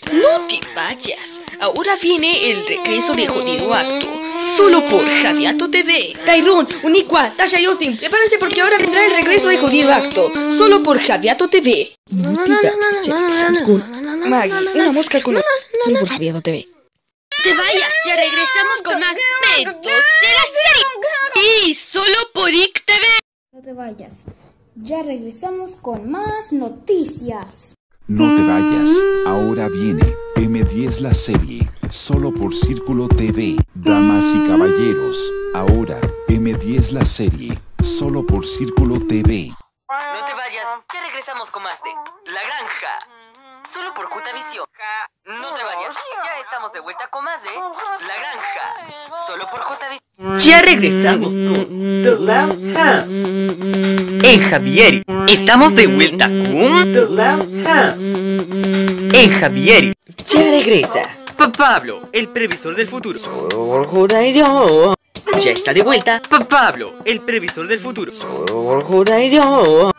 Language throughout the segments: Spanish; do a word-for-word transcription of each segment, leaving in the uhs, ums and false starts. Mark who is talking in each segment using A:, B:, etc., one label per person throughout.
A: No te vayas. Ahora viene el regreso de Jodido Acto. Solo por Javiato T V. Tyrone, Uniqua, Tasha y Austin, prepárense porque ahora vendrá el regreso de Jodido Acto. Solo por Javiato T V.
B: No te vayas, ya regresamos con Maggie, una mosca con... Solo por Javiato T V.
A: Te vayas, ya regresamos con más pedos de la serie. Y solo por I C T V.
C: No te vayas, ya regresamos con más noticias.
D: No te vayas, ahora viene M diez la serie, solo por Círculo T V. Damas y caballeros, ahora M diez la serie, solo por Círculo T V.
E: No te vayas, ya regresamos con más de La Granja, solo por Cutavisión. No te vayas, ya estamos de vuelta con más de La Granja, solo por Cutavisión. Ya regresamos con The Last Hand. En Javieri, estamos de vuelta con The Last Hand. En Javieri, ya regresa Pa- Pablo, el previsor del futuro. Solo por Cutavisión. Ya está de vuelta Pa- Pablo, el previsor del futuro. Solo por Cutavisión.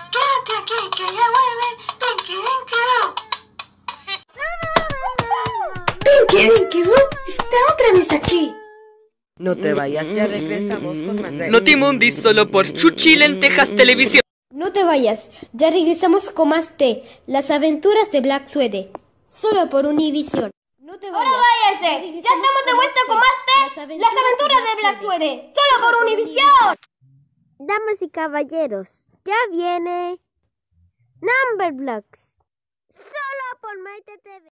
C: ¿Qué quedó? Está otra vez aquí.
B: No te vayas, ya regresamos con más de...
E: Notimundi solo por Chuchi Lentejas Televisión.
C: No te vayas, ya regresamos con más de Las aventuras de Black Suede, solo por Univision. No te vayas.
F: ¡Ahora váyanse! ¡Ya estamos de vuelta con más de Las aventuras de Black Suede! ¡Solo por Univision!
G: Damas y caballeros, ya viene Number Blocks, solo por Maite T V.